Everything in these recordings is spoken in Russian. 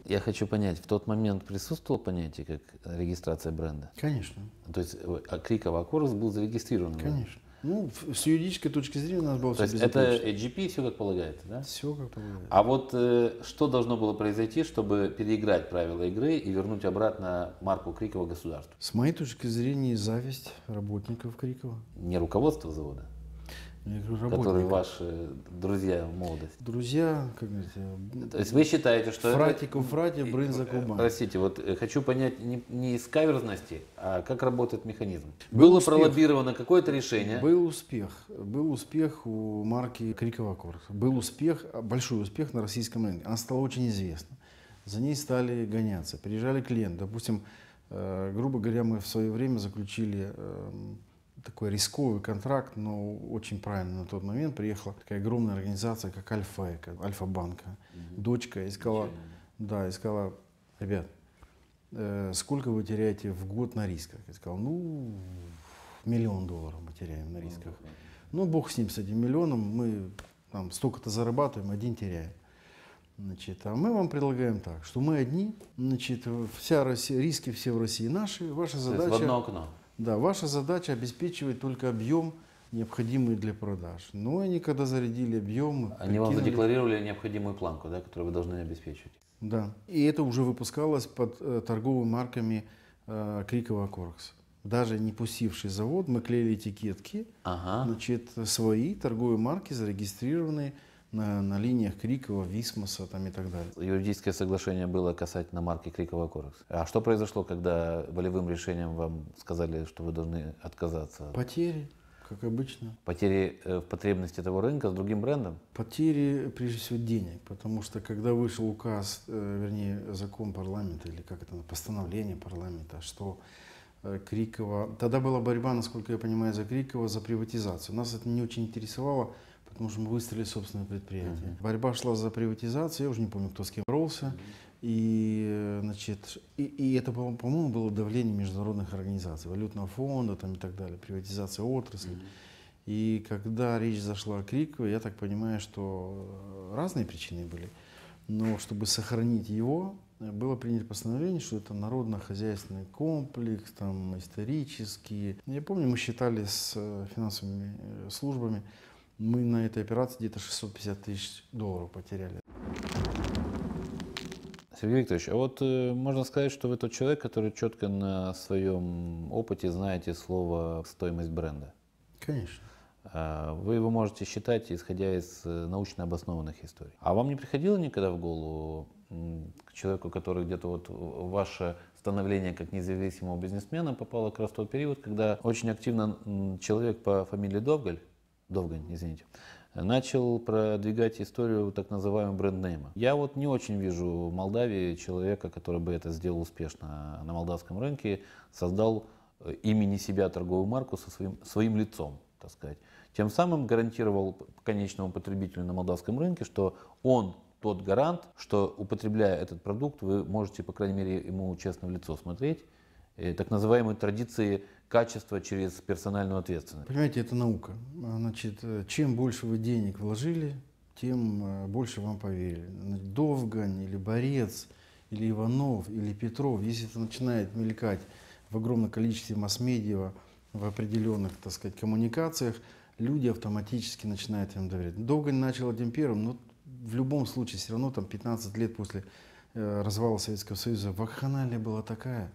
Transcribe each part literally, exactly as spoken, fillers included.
Я хочу понять, в тот момент присутствовало понятие как регистрация бренда? Конечно. То есть Крикова Акорекс был зарегистрирован? Конечно. Ну, с юридической точки зрения у нас было То все есть это безупречно. эй джи пи, все как полагается, да? Все как полагается. А вот э, что должно было произойти, чтобы переиграть правила игры и вернуть обратно марку Крикова государству? С моей точки зрения, зависть работников Крикова. Не руководство завода, Я говорю, которые работников. ваши друзья в молодости. Друзья, как говорите, То есть вы считаете, что фратик у это... фрати, брынза кубан. Простите, вот э, хочу понять не, не из каверзности, а как работает механизм. Был Было успех. пролоббировано какое-то решение. Был успех. Был успех у марки Крикова Акорекс. Был успех, большой успех на российском рынке. Она стала очень известна. За ней стали гоняться. Приезжали клиенты. Допустим, э, грубо говоря, мы в свое время заключили э, такой рисковый контракт, но очень правильно на тот момент. Приехала такая огромная организация, как Альфа, Альфа-банка. Mm-hmm. Дочка искала, да, искала, ребят, э, сколько вы теряете в год на рисках? Я сказал, ну, миллион долларов мы теряем на рисках. Mm-hmm. Ну, бог с ним, с этим миллионом, мы там столько-то зарабатываем, один теряем. Значит, а мы вам предлагаем так, что мы одни, значит, вся Россия, риски все в России наши, ваша задача... То есть в одно окно. Да, ваша задача обеспечивать только объем, необходимый для продаж. Но они когда зарядили объем... Они вам задекларировали необходимую планку, да, которую вы должны обеспечивать. Да. И это уже выпускалось под э, торговыми марками э, Крикова Акорекс. Даже не пустивший завод, мы клеили этикетки, Ага. значит, свои торговые марки, зарегистрированные на, на линиях Крикова, Висмоса там, и так далее. Юридическое соглашение было касательно марки Крикова Акорекс. А что произошло, когда волевым решением вам сказали, что вы должны отказаться? Потери, как обычно. Потери в потребности этого рынка с другим брендом? Потери, прежде всего, денег. Потому что, когда вышел указ, э, вернее, закон парламента, или как это, постановление парламента, что э, Крикова... Тогда была борьба, насколько я понимаю, за Крикова, за приватизацию. Нас это не очень интересовало, потому что мы выстроили собственное предприятие. Uh-huh. Борьба шла за приватизацию, я уже не помню, кто с кем боролся. Uh-huh. И, значит, и, и это, по-моему, было давление международных организаций, валютного фонда там, и так далее, приватизация отрасли. Uh-huh. И когда речь зашла о Крикове, я так понимаю, что разные причины были. Но чтобы сохранить его, было принято постановление, что это народно-хозяйственный комплекс, там, исторический. Я помню, мы считали с финансовыми службами, мы на этой операции где-то шестьсот пятьдесят тысяч долларов потеряли. Сергей Викторович, а вот э, можно сказать, что вы тот человек, который четко на своем опыте знаете слово «стоимость бренда». Конечно. А вы его можете считать, исходя из научно обоснованных историй. А вам не приходило никогда в голову к человеку, который где-то вот ваше становление как независимого бизнесмена попало как раз в тот период, когда очень активно человек по фамилии Довгаль, Довгань, извините, начал продвигать историю так называемого бренд-нейма. Я вот не очень вижу в Молдавии человека, который бы это сделал успешно на молдавском рынке, создал имени себя торговую марку со своим, своим лицом, так сказать. Тем самым гарантировал конечному потребителю на молдавском рынке, что он тот гарант, что, употребляя этот продукт, вы можете, по крайней мере, ему честно в лицо смотреть. Так называемые традиции качества через персональную ответственность. Понимаете, это наука. Значит, чем больше вы денег вложили, тем больше вам поверили. Довгань или Борец, или Иванов, или Петров, если это начинает мелькать в огромном количестве масс-медиа, в определенных, так сказать, коммуникациях, люди автоматически начинают им доверять. Довгань начал одним первым, но в любом случае все равно там пятнадцать лет после э, развала Советского Союза вакханалия была такая.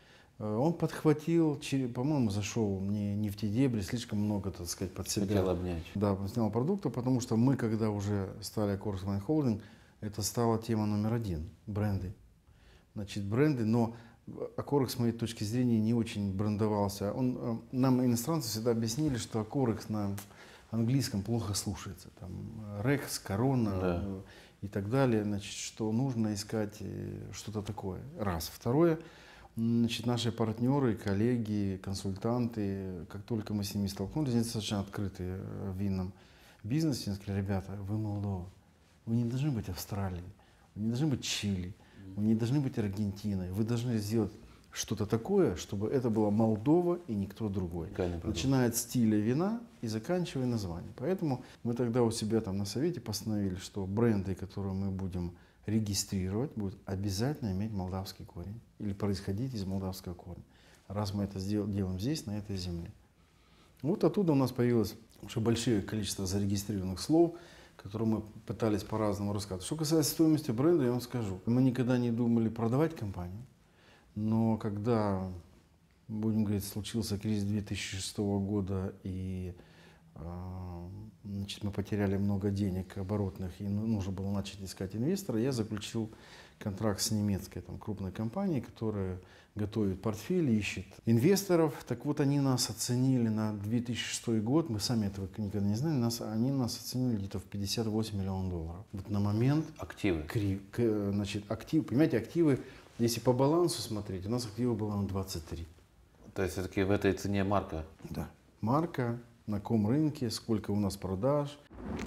Он подхватил, по-моему, зашел не, не в те дебри, слишком много, так сказать, под себя. Хотел обнять. Да, снял продукты, потому что мы, когда уже стали Акорекс Wine Holding, это стала тема номер один, бренды. Значит, бренды, но Акорекс, с моей точки зрения, не очень брендовался. Он, нам иностранцы всегда объяснили, что Акорекс на английском плохо слушается. Там Рекс, Корона, да, и так далее. Значит, что нужно искать что-то такое. Раз. Второе. Значит, наши партнеры, коллеги, консультанты, как только мы с ними столкнулись, они достаточно открытые в винном бизнесе, они сказали: ребята, вы Молдова, вы не должны быть Австралией, вы не должны быть Чили, вы не должны быть Аргентиной, вы должны сделать что-то такое, чтобы это была Молдова и никто другой. Начиная от стиля вина и заканчивая названием. Поэтому мы тогда у себя там на совете постановили, что бренды, которые мы будем регистрировать, будет обязательно иметь молдавский корень или происходить из молдавского корня, раз мы это сдел- делаем здесь, на этой земле. Вот оттуда у нас появилось уже большое количество зарегистрированных слов, которые мы пытались по-разному рассказать. Что касается стоимости бренда, я вам скажу, мы никогда не думали продавать компанию, но когда, будем говорить, случился кризис две тысячи шестого года, и э, значит, мы потеряли много денег оборотных, и нужно было начать искать инвестора, я заключил контракт с немецкой там, крупной компанией, которая готовит портфель, ищет инвесторов. Так вот, они нас оценили на две тысячи шестой год, мы сами этого никогда не знали, нас, они нас оценили где-то в пятьдесят восемь миллионов долларов. Вот на момент... Активы. Кри, к, значит, актив, понимаете, активы, если по балансу смотреть, у нас активы было на двадцать три. То есть все-таки в этой цене марка? Да. Марка, на каком рынке, сколько у нас продаж.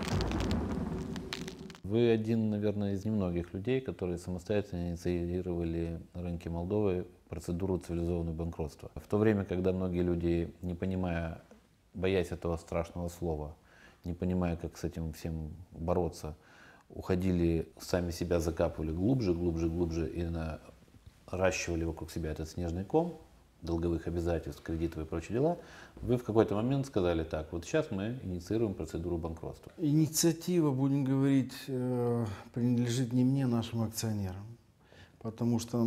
Вы один, наверное, из немногих людей, которые самостоятельно инициировали на рынке Молдовы процедуру цивилизованного банкротства. В то время, когда многие люди, не понимая, боясь этого страшного слова, не понимая, как с этим всем бороться, уходили, сами себя закапывали глубже, глубже, глубже и наращивали вокруг себя этот снежный ком долговых обязательств, кредитов и прочие дела, вы в какой-то момент сказали: так, вот сейчас мы инициируем процедуру банкротства. Инициатива, будем говорить, э, принадлежит не мне, нашим акционерам. Потому что э,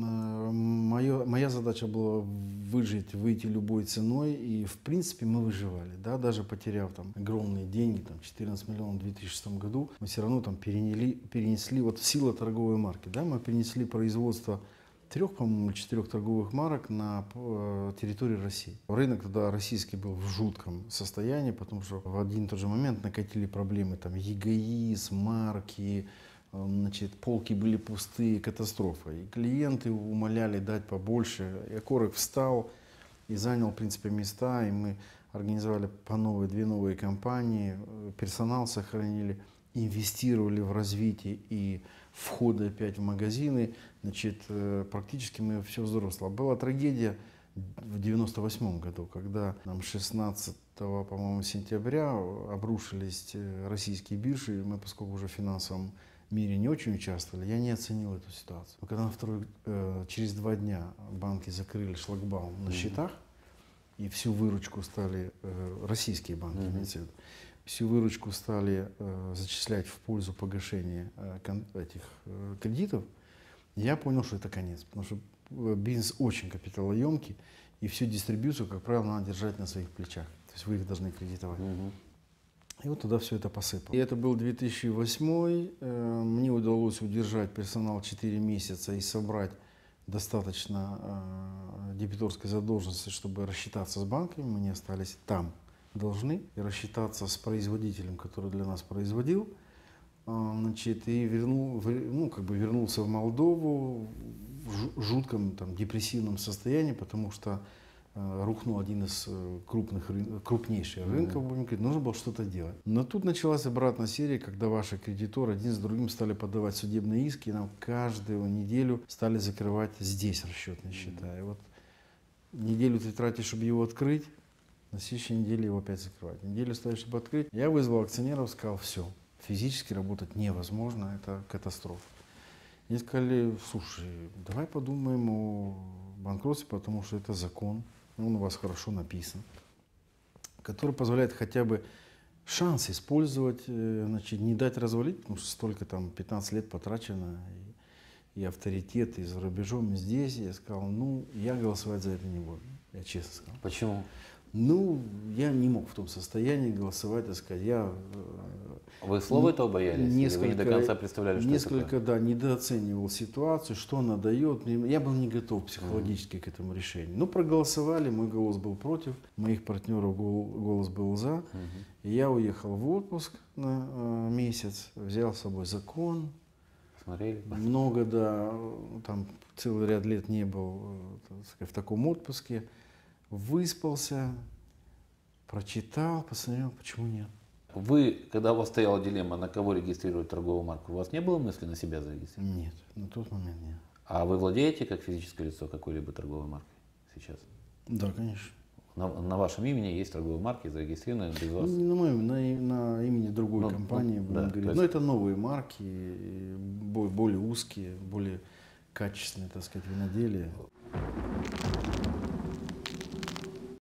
моё, моя задача была выжить, выйти любой ценой. И в принципе мы выживали. Да? Даже потеряв там огромные деньги, там, четырнадцать миллионов в две тысячи шестом году, мы все равно там перенесли, перенесли, вот сила торговой марки, да, мы перенесли производство трех, по-моему, четырех торговых марок на э, территории России. Рынок тогда российский был в жутком состоянии, потому что в один и тот же момент накатили проблемы, там, ЕГАИС, марки, э, значит, полки были пустые, катастрофа. И клиенты умоляли дать побольше. И Акорек встал и занял, в принципе, места, и мы организовали по новой, две новые компании, персонал сохранили, инвестировали в развитие и входы опять в магазины. Значит, практически мы все взросло. Была трагедия в девяносто восьмом году, когда нам шестнадцатого, по-моему, сентября обрушились российские биржи. Мы, поскольку уже в финансовом мире не очень участвовали, я не оценил эту ситуацию. Но когда на второй, через два дня банки закрыли шлагбаум на счетах, и всю выручку стали, российские банки, mm-hmm. имеется в виду, всю выручку стали э, зачислять в пользу погашения э, кон, этих э, кредитов, я понял, что это конец. Потому что бизнес очень капиталоемкий, и всю дистрибьюцию, как правило, надо держать на своих плечах. То есть вы их должны кредитовать. Mm-hmm. И вот туда все это посыпало. И это был две тысячи восьмой. Э, мне удалось удержать персонал четыре месяца и собрать достаточно э, дебиторской задолженности, чтобы рассчитаться с банками. Мы не остались там должны и рассчитаться с производителем, который для нас производил, значит, и вернул, ну, как бы вернулся в Молдову в жутком там, депрессивном состоянии, потому что э, рухнул один из крупных, крупнейших рынков, будем говорить, нужно было что-то делать. Но тут началась обратная серия, когда ваши кредиторы один за другим стали подавать судебные иски, и нам каждую неделю стали закрывать здесь расчетные счета. И вот неделю ты тратишь, чтобы его открыть, на следующей неделе его опять закрывать. Неделю ставишь, чтобы открыть. Я вызвал акционеров, сказал: все, физически работать невозможно, это катастрофа. Они сказали: слушай, давай подумаем о банкротстве, потому что это закон, он у вас хорошо написан, который позволяет хотя бы шанс использовать, значит, не дать развалить, потому что столько там пятнадцать лет потрачено, и, и авторитет, и за рубежом, и здесь. Я сказал: ну, я голосовать за это не буду, я честно сказал. Почему? Ну, я не мог в том состоянии голосовать, так сказать. Я, Вы слова этого боялись? Несколько, или вы не до конца представляли, что несколько, это такое? да, недооценивал ситуацию, что она дает. Я был не готов психологически mm. к этому решению. Ну, проголосовали, мой голос был против, моих партнеров голос был за. Mm-hmm. И я уехал в отпуск на э, месяц, взял с собой закон. Смотрели? Много, да, там целый ряд лет не был, так сказать, в таком отпуске. Выспался, прочитал, посмотрел, почему нет. Вы, когда у вас стояла дилемма, на кого регистрировать торговую марку, у вас не было мысли на себя зарегистрировать? Нет, на тот момент нет. А вы владеете как физическое лицо какой-либо торговой маркой сейчас? Да, конечно. на, на вашем имени есть торговые марки, зарегистрированные без вас? Не на моем, на, и- на имени другой Ну, компании, ну, будем да, говорить. то есть- Но это новые марки, и бо- более узкие, более качественные, так сказать, виноделия.